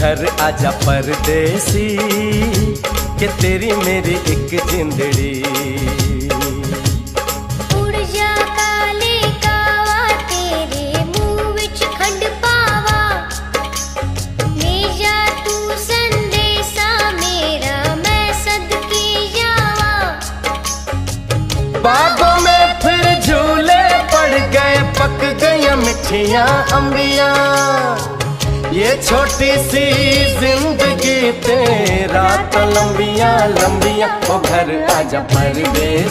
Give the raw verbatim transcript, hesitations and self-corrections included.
घर आजा परदेसी कि तेरी मेरी एक जिंदड़ी। उड़ जा काले कावा तेरे मुंह विच खंड पावा, ले जा तू संदेशा मेरा मैं सदके जावा। बागों में फिर झूले पड़ गए, पक गई मिठियां अंबियां, ये छोटी सी जिंदगी तेरा तो लंबियां लंबियां। ओ घर आजा परदेसी